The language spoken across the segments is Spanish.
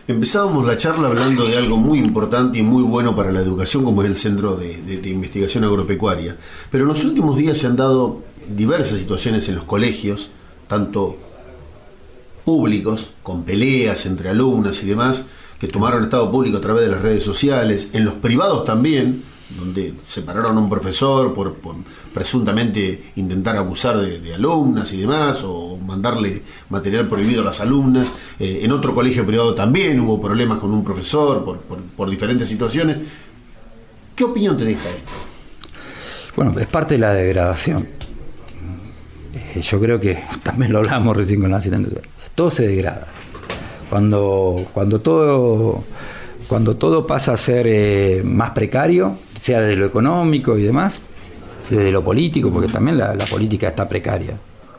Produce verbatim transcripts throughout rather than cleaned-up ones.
Empezábamos la charla hablando de algo muy importante y muy bueno para la educación, como es el Centro de, de, de Investigación Agropecuaria. Pero en los últimos días se han dado diversas situaciones en los colegios, tanto públicos, con peleas entre alumnas y demás, que tomaron estado público a través de las redes sociales, en los privados también, donde separaron a un profesor por, por presuntamente intentar abusar de, de alumnas y demás, o mandarle material prohibido a las alumnas. Eh, en otro colegio privado también hubo problemas con un profesor por, por, por diferentes situaciones. ¿Qué opinión te deja esto? Bueno, es parte de la degradación. Eh, yo creo que también lo hablamos recién con la asistente. Todo se degrada. Cuando, cuando todo... Cuando todo pasa a ser eh, más precario, sea de lo económico y demás, desde lo político, porque también la, la política está precaria.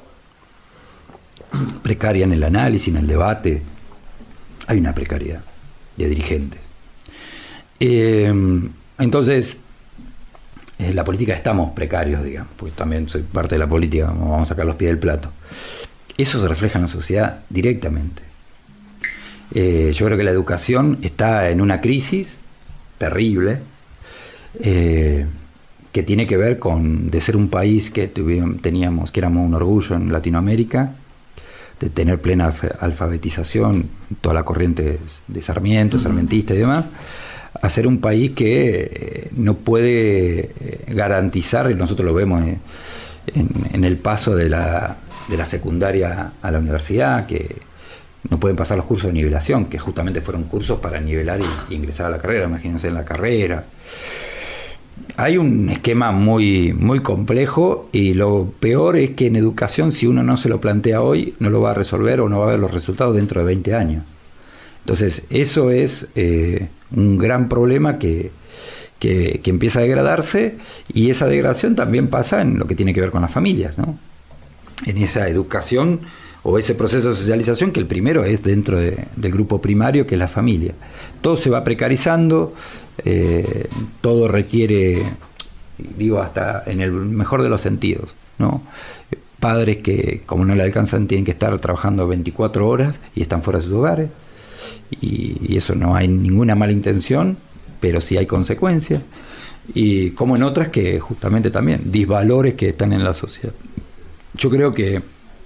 Precaria en el análisis, en el debate. Hay una precariedad de dirigentes. Eh, entonces, en la política estamos precarios, digamos, porque también soy parte de la política, vamos a sacar los pies del plato. Eso se refleja en la sociedad directamente. Eh, yo creo que la educación está en una crisis terrible, eh, que tiene que ver con de ser un país que tuvimos, teníamos, que éramos un orgullo en Latinoamérica, de tener plena alfabetización, toda la corriente de Sarmiento, sarmentista y demás, a ser un país que eh, no puede garantizar, y nosotros lo vemos en, en, en el paso de la, de la secundaria a la universidad, que no pueden pasar los cursos de nivelación, que justamente fueron cursos para nivelar y, y ingresar a la carrera. Imagínense en la carrera. Hay un esquema muy, muy complejo, y lo peor es que en educación, si uno no se lo plantea hoy, no lo va a resolver o no va a ver los resultados dentro de veinte años. Entonces, eso es eh, un gran problema que, que, que empieza a degradarse, y esa degradación también pasa en lo que tiene que ver con las familias, ¿no? En esa educación o ese proceso de socialización, que el primero es dentro de, del grupo primario, que es la familia. Todo se va precarizando, eh, todo requiere, digo, hasta en el mejor de los sentidos, ¿no? Padres que, como no le alcanzan, tienen que estar trabajando veinticuatro horas y están fuera de sus hogares, y, y eso no hay ninguna mala intención, pero sí hay consecuencias, y como en otras que justamente también, disvalores que están en la sociedad. Yo creo que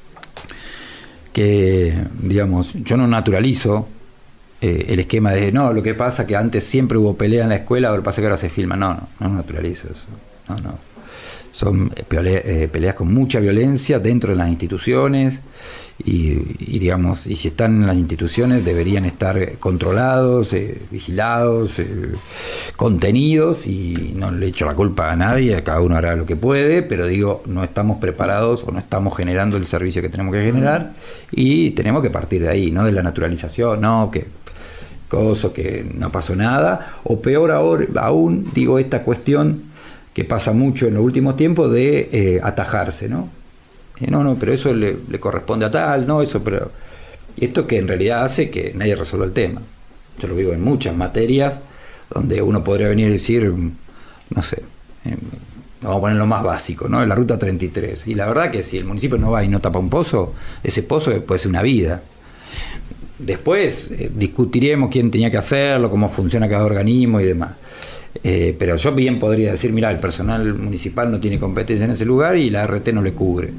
que, digamos, yo no naturalizo eh, el esquema de, no, lo que pasa que antes siempre hubo pelea en la escuela, lo que pasa que ahora se filma. No, no, no naturalizo eso. No, no. Son pelea, eh, peleas con mucha violencia dentro de las instituciones, y, y, digamos, y si están en las instituciones deberían estar controlados, eh, vigilados, eh, contenidos, y no le echo la culpa a nadie, cada uno hará lo que puede, pero digo, no estamos preparados o no estamos generando el servicio que tenemos que generar, y tenemos que partir de ahí, no de la naturalización, no, que cosa, que no pasó nada, o peor ahora, aún, digo, esta cuestión que pasa mucho en los últimos tiempos de eh, atajarse, ¿no? No, no, pero eso le, le corresponde a tal, no, eso, pero esto que en realidad hace que nadie resuelva el tema. Yo lo vivo en muchas materias donde uno podría venir y decir, no sé, eh, vamos a poner lo más básico, ¿no? La ruta treinta y tres. Y la verdad que si el municipio no va y no tapa un pozo, ese pozo puede ser una vida. Después eh, discutiremos quién tenía que hacerlo, cómo funciona cada organismo y demás. Eh, pero yo bien podría decir, mira, el personal municipal no tiene competencia en ese lugar y la R T no le cubre.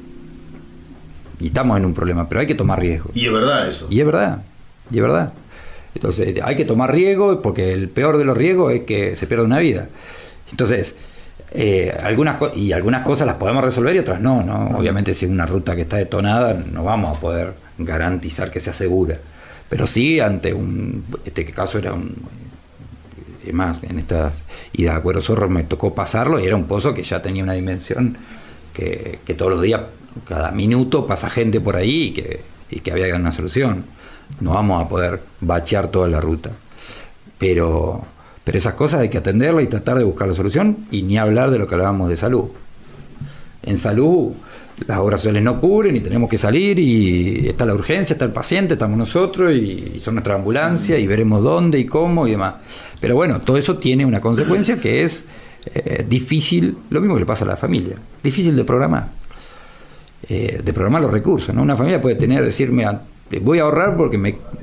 Y estamos en un problema, pero hay que tomar riesgo. Y es verdad eso. Y es verdad, y es verdad. Entonces hay que tomar riesgo, porque el peor de los riesgos es que se pierda una vida. Entonces, eh, algunas co- y algunas cosas las podemos resolver y otras no, ¿no? Obviamente si es una ruta que está detonada, no vamos a poder garantizar que sea segura. Pero sí, ante un, este caso era un, es más, en estas idas a Cuero Zorro me tocó pasarlo, y era un pozo que ya tenía una dimensión que, que todos los días, cada minuto pasa gente por ahí, y que, y que había una solución. No vamos a poder bachear toda la ruta, pero, pero esas cosas hay que atenderlas y tratar de buscar la solución, y ni hablar de lo que hablábamos de salud. En salud las obras sociales no cubren y tenemos que salir, y está la urgencia, está el paciente, estamos nosotros, y, y son nuestra ambulancia, y veremos dónde y cómo y demás. Pero bueno, todo eso tiene una consecuencia que es eh, difícil, lo mismo que le pasa a la familia, difícil de programar, eh, de programar los recursos, ¿no? Una familia puede tener, decirme, voy a ahorrar porque me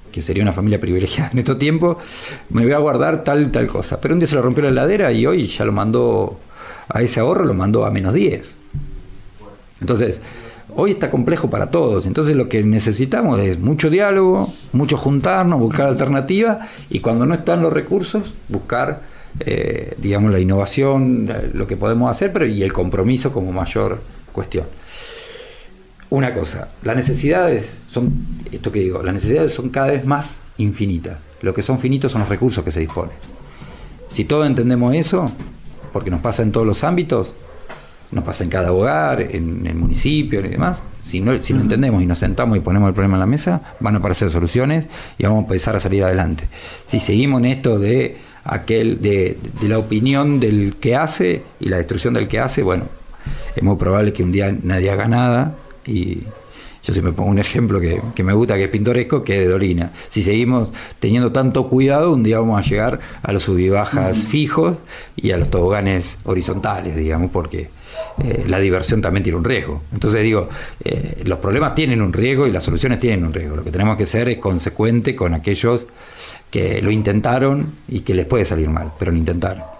que sería una familia privilegiada en estos tiempos, me voy a guardar tal tal cosa. Pero un día se lo rompió la heladera y hoy ya lo mandó, a ese ahorro lo mandó a menos diez. Entonces, hoy está complejo para todos. Entonces lo que necesitamos es mucho diálogo, mucho juntarnos, buscar alternativas, y cuando no están los recursos, buscar, eh, digamos, la innovación, lo que podemos hacer, pero y el compromiso como mayor cuestión. Una cosa, las necesidades son, esto que digo, las necesidades son cada vez más infinitas. Lo que son finitos son los recursos que se disponen. Si todos entendemos eso, porque nos pasa en todos los ámbitos, nos pasa en cada hogar, en el municipio y demás, si no, si lo entendemos y nos sentamos y ponemos el problema en la mesa, van a aparecer soluciones y vamos a empezar a salir adelante. Si seguimos en esto de aquel de, de la opinión del que hace y la destrucción del que hace, bueno, es muy probable que un día nadie haga nada. Y yo siempre pongo un ejemplo que, que me gusta, que es pintoresco, que es de Dolina. Si seguimos teniendo tanto cuidado, un día vamos a llegar a los sub y bajas uh-huh. fijos y a los toboganes horizontales, digamos, porque eh, la diversión también tiene un riesgo. Entonces digo, eh, los problemas tienen un riesgo y las soluciones tienen un riesgo. Lo que tenemos que ser es consecuente con aquellos que lo intentaron y que les puede salir mal, pero lo intentaron.